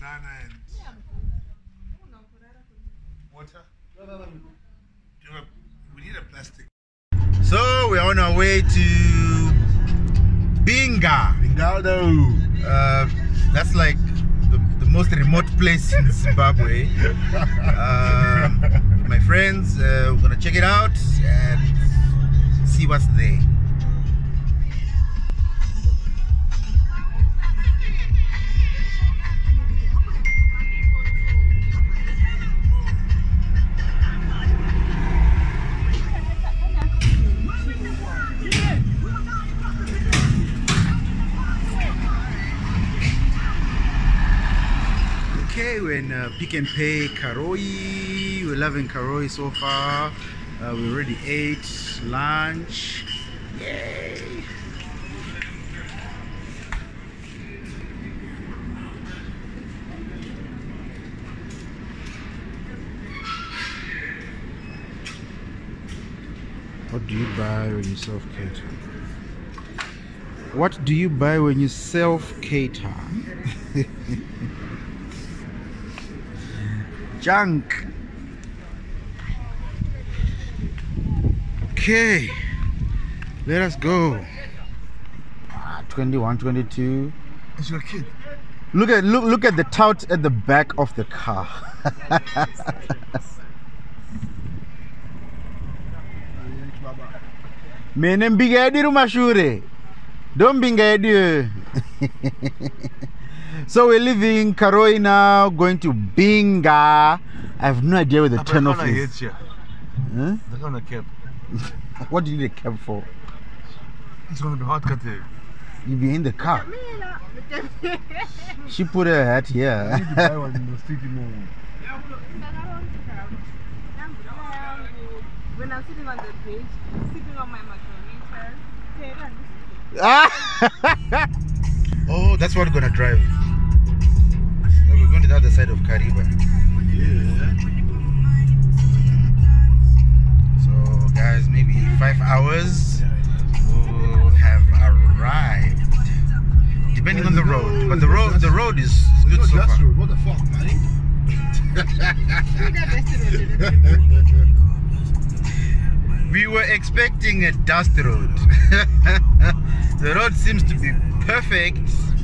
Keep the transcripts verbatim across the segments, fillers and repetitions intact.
banana and water. We need a plastic. So we're on our way to Binga. Binga, uh, that's like the, the most remote place in Zimbabwe. uh, my friends, uh, we're gonna check it out and see what's there. Okay, we're in uh, Pick and Pay Karoi. We're loving Karoi so far. Uh, we already ate lunch. Yay! What do you buy when you self-cater? What do you buy when you self-cater? Junk. Okay, let us go. Ah, twenty-one, twenty-two. It's your kid. Look at look look at the tout at the back of the car. Menem bigadi rumashure. Don't bingadi. So we're leaving Karoi now, going to Binga. I have no idea where the turnoff is. Huh? They're on a cab. What do you need a cab for? It's gonna be hard cutting. You be in the car. She put her hat here. I need to buy one in the city more. When I'm sitting on the bridge, sipping on my margarita. Oh, that's what we're gonna drive. So we're going to the other side of Kariba. Yeah. So guys, maybe five hours we'll have arrived. Depending on the road. But the road the road is good so far. What the fuck, man? We were expecting a dust road. The road seems to be perfect.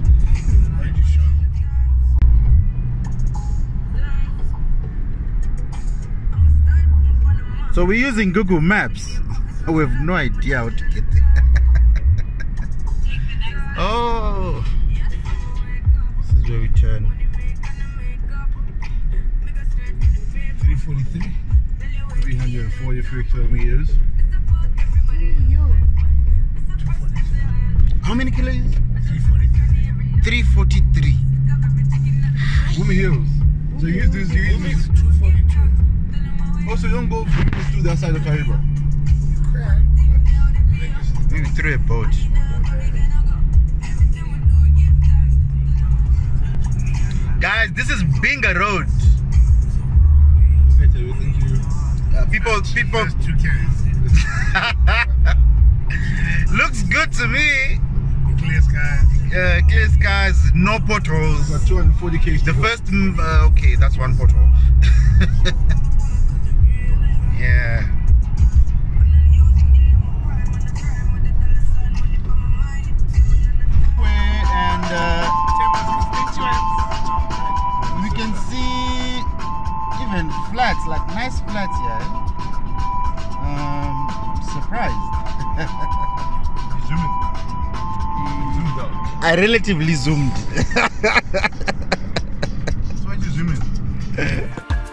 So we're using Google Maps. We have no idea how to get there. Oh, this is where we turn. three forty-three. three hundred forty-three kilometers. How many kilometers? three forty-three. three forty-three. Women Hills. So you use this, you use this. two forty-two. Also, you don't go through that side of Kariba. Maybe through a boat. Guys, this is Binga Road. Thank you. Uh, people, people. Two cans. Looks good to me. Clear skies. Uh, clear skies, no potholes. Got two hundred forty k's. The first, uh, okay, that's one pothole. Yeah. And uh, we can see even flats, like nice flats here. Um, surprised. Zoom in. Zoomed out. I relatively zoomed. So why'd you zoom in?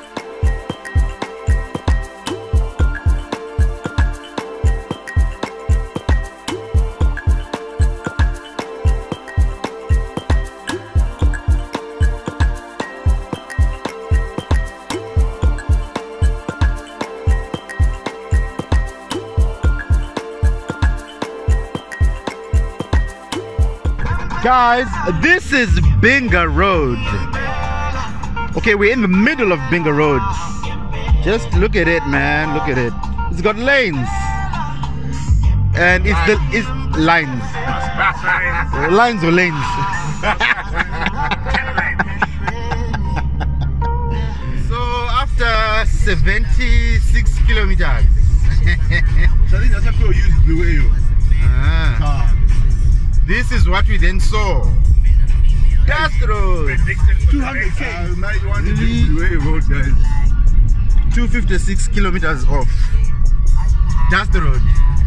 Guys, this is Binga Road. Okay, we're in the middle of Binga Road. Just look at it, man. Look at it. It's got lanes. And it's the it's lines. Lines or lanes. seventy-six kilometers. So this is how use the way you. Ah. This is what we then saw. Dust road. two hundred K. Uh, now you want to do the way you road, guys. two hundred fifty-six kilometers off. Dust road.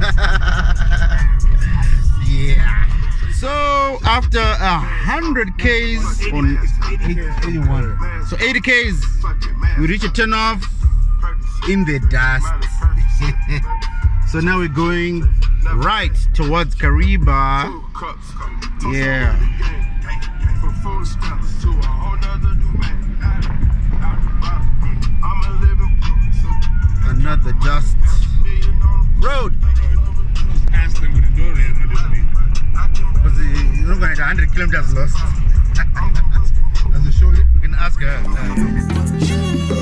Yeah. So after a hundred Ks on eighty-one, so eighty Ks, we reach a turn off in the dust. So now we're going right towards Kariba. Yeah. Another dust road. Ask them with the door in, not me. Because you're not going to one hundred kilometers lost. As a show you. We can ask her. Uh,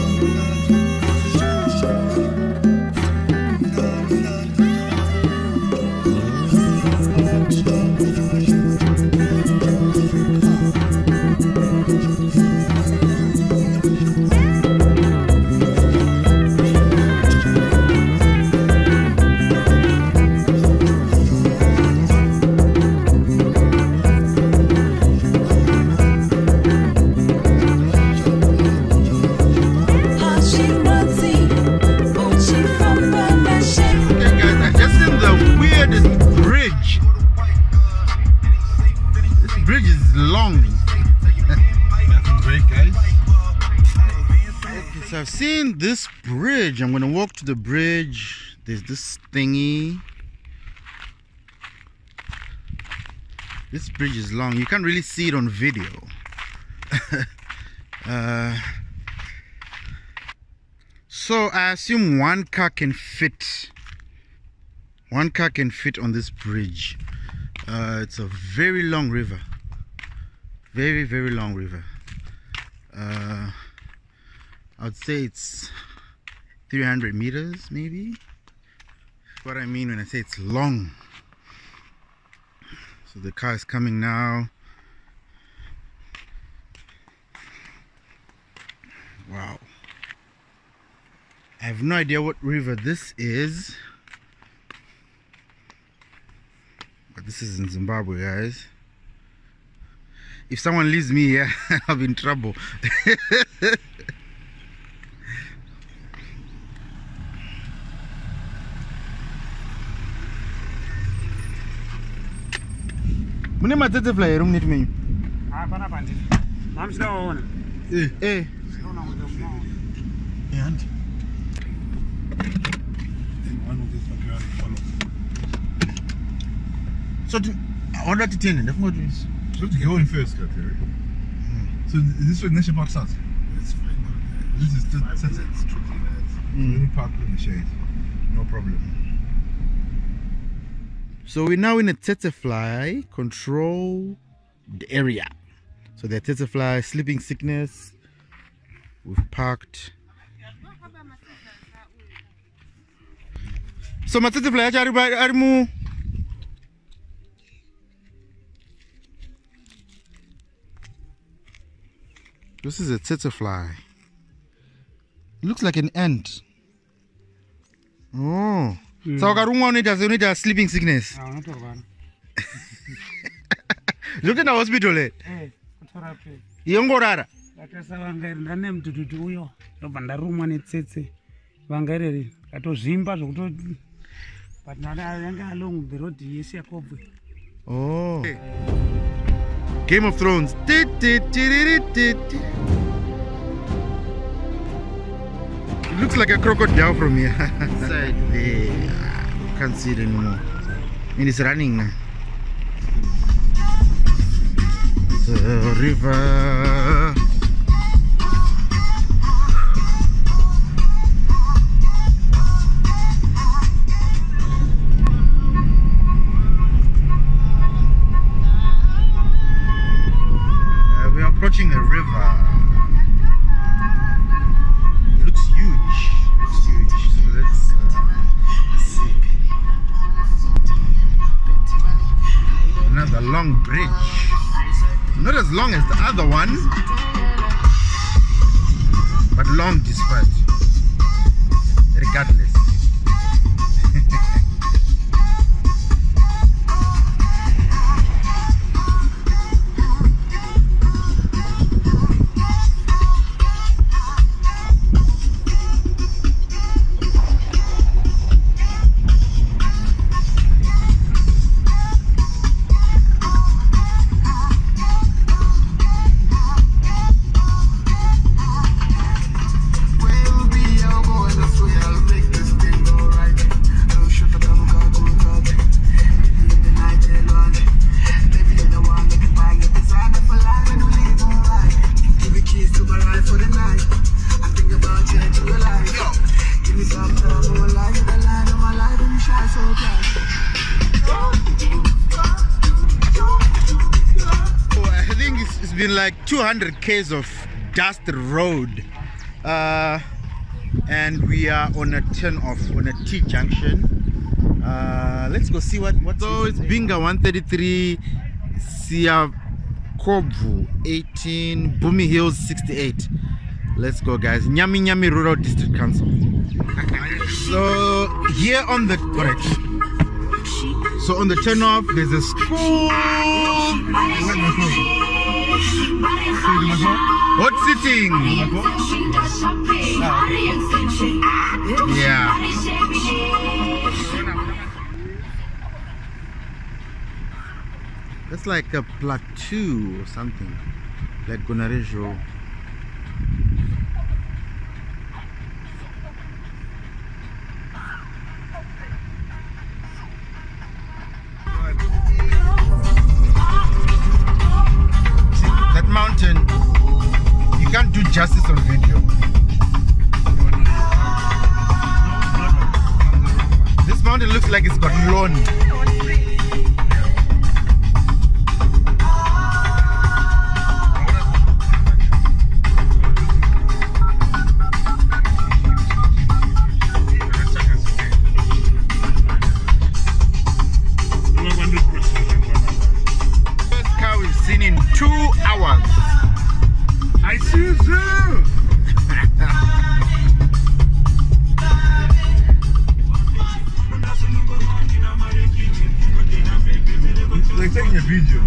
I've seen this bridge. I'm gonna walk to the bridge. There's this thingy. This bridge is long. You can't really see it on video. uh, so I assume one car can fit. One car can fit on this bridge. Uh, it's a very long river. Very, very long river. Uh, I'd say it's three hundred meters, maybe. What I mean when I say it's long. So the car is coming now. Wow. I have no idea what river this is. But this is in Zimbabwe, guys. If someone leaves me here, I'll be in trouble. Mune matete flyer room nit me. Ah, pana pandi. Mam sinaona. Eh, eh. Sinaona ngoto mama. And One of these fucking follow. so to order to ten, that's what it is. So to go in first, Kateri. Mm. So is this where National Park starts? It's fine now. This is the Five sunset. minutes, twenty minutes. Mm. Let me park in the shade. No problem. So we're now in a Tetefly controlled area. So the Tetefly sleeping sickness. We've parked. So my Tetefly arimu. This is a Tetefly. It looks like an ant. Oh. Mm. So Karunga need need a sleeping sickness. Ah, unotorwara. Look at the hospital. Eh? Eh, kutora pe. Yongorara. Akasa vanga ndane mdududu uyo. Ndobva ndarumwa netsetse. Vanga iri katozvimba zvokuto but nada yanga along the road yesi yakobwe. Oh. Game of Thrones. It looks like a crocodile from here. Inside there. Can't see it anymore. And it's running now. It's a river. Uh, we are approaching a river. Looks huge. Looks huge. So let's uh, see. Another long bridge. Not as long as the other one, but long despite. regardless. Like two hundred k's of dust road, uh, and we are on a turn off on a T junction. Uh, let's go see what what. So it's Binga one thirty-three, Siakovu eighteen, Bumi Hills sixty-eight. Let's go, guys. Nyami Nyami Rural District Council. So here on the correct. So on the turn off, there's a school. Hot sitting. Yeah. That's like a plateau or something. Like Gonarejo. Mountain, you can't do justice on video. This mountain looks like it's got lawn. First car we've seen in two hours. I see you too. They're taking a video.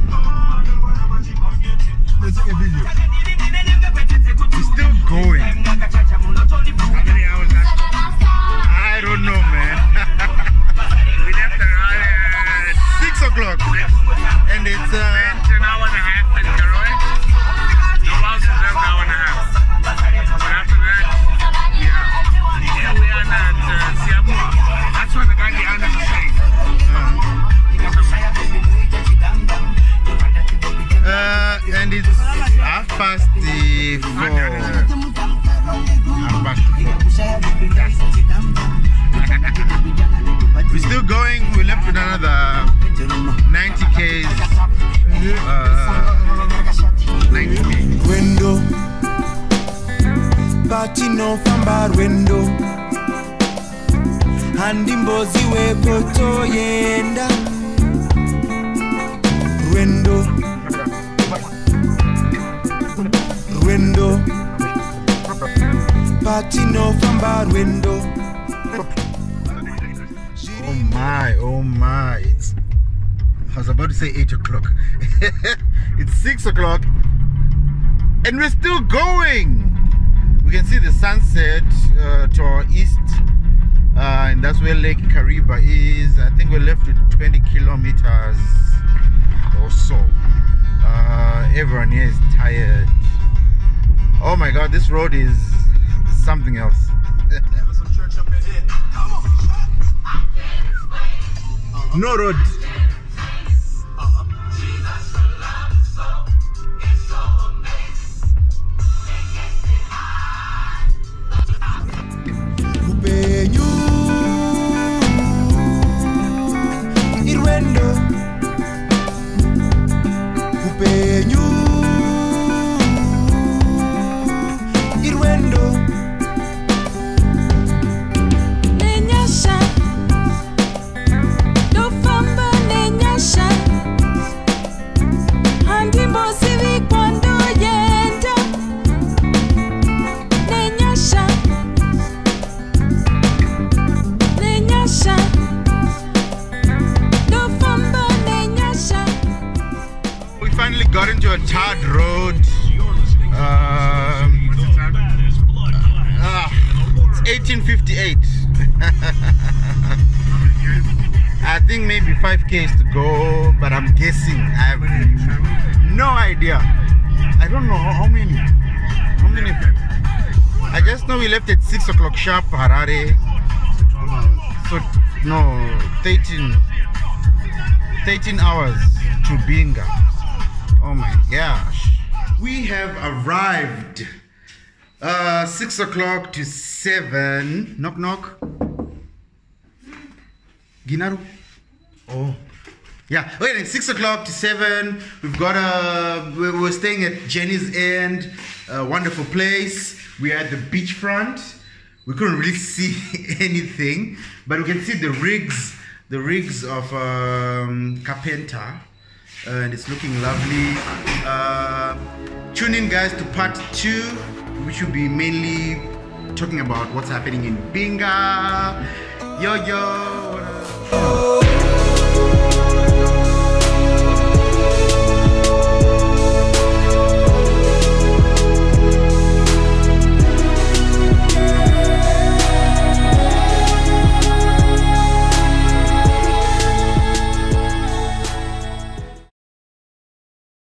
They're taking a video. We're still going. How many hours left? I don't know, man. We left around at six o'clock. And it's uh, an hour and a half in Karoi. The house is an hour and a half. But after that, yeah. Here we are at uh, Siamu. That's what the guy behind us is saying. Uh, uh, and it's half past the four. Half past four. We're still going. We left with another ninety k's. Uh, ninety k's. Rwendo, party no famba Rwendo, handi mbozi wepoto yenda. Rwendo, Rwendo, party no famba Rwendo. Oh my, oh my. It's, I was about to say eight o'clock. It's six o'clock. And we're still going. We can see the sunset uh, to our east. Uh, and that's where Lake Kariba is. I think we're left with twenty kilometers or so. Uh, everyone here is tired. Oh my God, this road is something else. No road. Inyasha, do famba. eighteen fifty-eight. I think maybe five K's to go, but I'm guessing. I have no idea. I don't know how, how many. How many? I just know we left at six o'clock sharp, Harare. So no, thirteen, thirteen hours to Binga. Oh my gosh. We have arrived. Uh, six o'clock to seven. Knock knock. Ginaru. Oh. Yeah. Wait, six o'clock to seven. We've got a. We're staying at Jenny's End. A wonderful place. We are at the beachfront. We couldn't really see anything, but we can see the rigs, the rigs of um, Carpenter, uh, and it's looking lovely. Uh, tune in, guys, to part two, which will be mainly talking about what's happening in Binga. Yo yo. What up?